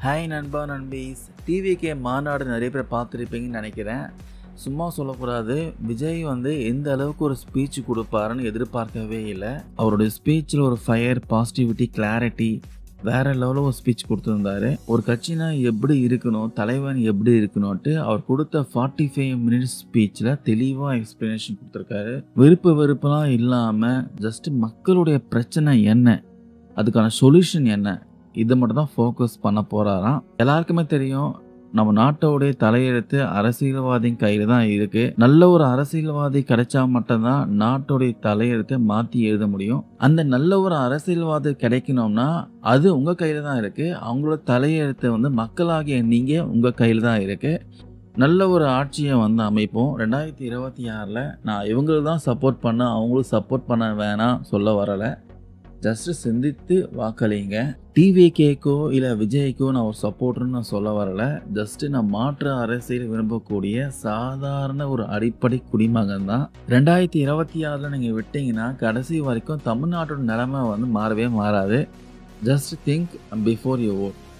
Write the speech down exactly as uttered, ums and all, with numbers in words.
Hi நண்பா நண்பீஸ். TVK மாநாடு நிறைய பேர் பார்த்துருப்பீங்கன்னு நினைக்கிறேன். சும்மா சொல்லக்கூடாது, விஜய் வந்து எந்த அளவுக்கு ஒரு ஸ்பீச் கொடுப்பாருன்னு எதிர்பார்க்கவே இல்லை. அவருடைய ஸ்பீச்சில் ஒரு ஃபயர், பாசிட்டிவிட்டி, கிளாரிட்டி வேற லெவலில் ஒரு ஸ்பீச் கொடுத்துருந்தாரு. ஒரு கட்சினா எப்படி இருக்கணும், தலைவன் எப்படி இருக்கணும்ட்டு அவர் கொடுத்த ஃபார்ட்டி ஃபைவ் மினிட்ஸ் ஸ்பீச்சில் தெளிவாக எக்ஸ்பிளனேஷன் கொடுத்துருக்காரு. விருப்பு வெறுப்பெல்லாம் இல்லாமல் ஜஸ்ட் மக்களுடைய பிரச்சனை என்ன, அதுக்கான சொல்யூஷன் என்ன, இதை மட்டும் தான் ஃபோக்கஸ் பண்ண போகிறாராம். எல்லாருக்குமே தெரியும், நம்ம நாட்டோடைய தலையெழுத்து அரசியல்வாதியின் கையில் தான் இருக்குது. நல்ல ஒரு அரசியல்வாதி கிடைச்சா மட்டும்தான் நாட்டோடைய தலையெழுத்தை மாற்றி எழுத முடியும். அந்த நல்ல ஒரு அரசியல்வாதி கிடைக்கணும்னா அது உங்கள் கையில் தான் இருக்குது. அவங்களோட தலையெழுத்தை வந்து மக்களாகிய நீங்கள் உங்கள் கையில் தான் இருக்குது. நல்ல ஒரு ஆட்சியை வந்து அமைப்போம். ரெண்டாயிரத்தி இருபத்தி ஆறில் நான் இவங்களுக்கு தான் சப்போர்ட் பண்ண, அவங்களும் சப்போர்ட் பண்ண வேணாம் சொல்ல வரலை. ஜஸ்ட்டு சிந்தித்து வாக்களிங்க. டிவிகேக்கோ இல்லை விஜய்க்கோ நான் ஒரு சப்போர்ட்னு நான் சொல்ல வரலை. ஜஸ்ட்டு நான் மாற்று அரசியல் விரும்பக்கூடிய சாதாரண ஒரு அடிப்படை குடிமகன் தான். ரெண்டாயிரத்தி இருபத்தி ஆறில் நீங்கள் விட்டீங்கன்னா கடைசி வரைக்கும் தமிழ்நாட்டோட நிலைமை வந்து மாறவே மாறாது. Just think before you vote.